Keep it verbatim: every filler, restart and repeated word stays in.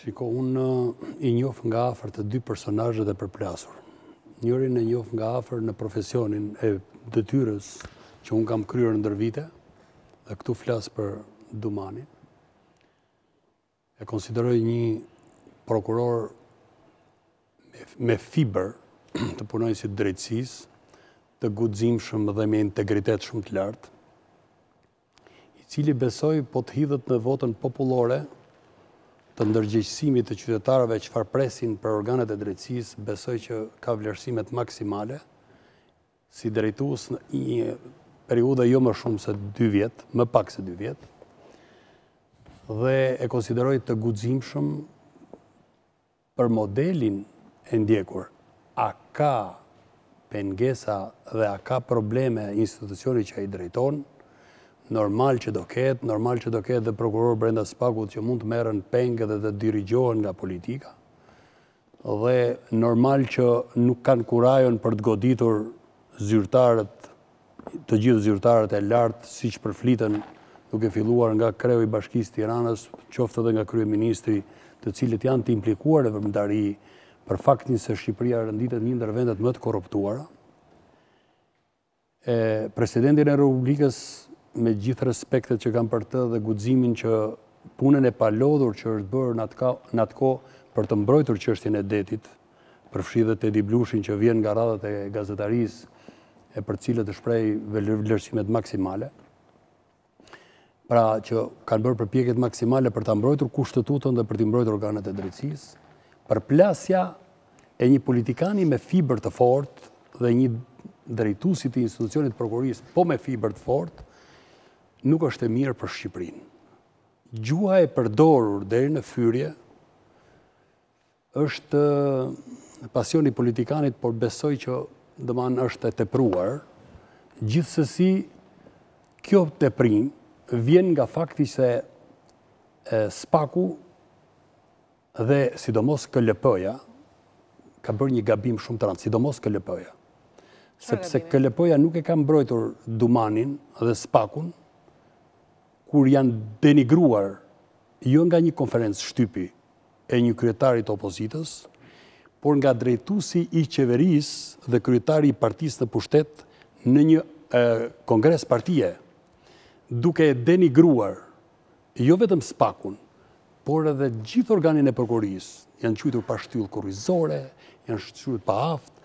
Shiko, unë i njoh nga afër të dy personazhe dhe përplasur. Njërin e njoh nga afër në profesionin e detyrës që unë kam kryer ndër vite, dhe këtu flas për Dumanin. E konsideroj një prokuror me fiber të punojësit drejtësisë, të guximshëm dhe me integritet shumë të lartë, i cili besoj po të hidhet në votën popullore të ndërgjegjësimit të qytetarëve çfarë presin për organet e drejtësisë, besoj që ka vlerësimet maksimale si drejtues në një periudhë jo më shumë se dy vjet, më pak se dy vjet, dhe e konsideroj të guximshëm për modelin e ndjekur. A ka pengesa dhe a ka probleme institucioni që ai drejton? Normal që do ketë, normal që do ketë dhe prokuror brenda Spakut që mund të merren pengë dhe të dirigjohen nga politika. Dhe normal që nuk kanë kurajon për të goditur zyrtarët, të gjithë zyrtarët e lartë, siç përfliten, duke filluar nga kreu i Bashkisë Tiranës, qoftë edhe nga kryeministri, të cilët janë të implikuar në veprimtari për faktin se Shqipëria renditet një ndër vendet më të korruptuara. E, Presidentin e Republikës, me gjithë respektet që kam për të dhe guximin që punën e palodhur që është bërë në atë kohë për të mbrojtur çështjen e detit, përfshi dhe Tedi Blushin që vjen nga radhat e gazetarisë e për cilët të shpreh vlerësimet maksimale. Pra që kanë bërë përpjekjet maksimale për ta mbrojtur kushtetutën dhe për të mbrojtur organet e drejtësisë. Përplasja e një politikani me fiber të fortë dhe një drejtuesi të institucionit prokurorisë po me fiber të fortë nuk është e mirë për Shqipërinë. Gjuha e përdorur deri në fyrje është pasioni politikanit, por besoj që domethënë është e tepruar. Gjithsesi, kjo teprim vjen nga fakti se e, Spaku dhe sidomos K L P-ja ka bërë një gabim shumë të rëndë, sidomos K L P-ja. Sepse K L P-ja nuk e ka mbrojtur Dumanin dhe Spakun, kur janë denigruar jo nga një konferencë shtypi e një kryetari të opozitës, por nga drejtuesi i qeverisë dhe kryetari i partisë në pushtet në një e, kongres partie, duke denigruar jo vetëm Spakun, por edhe gjithë organin e prokurorisë, janë quajtur pa shtyllë kurrizore, janë quajtur pa aftë,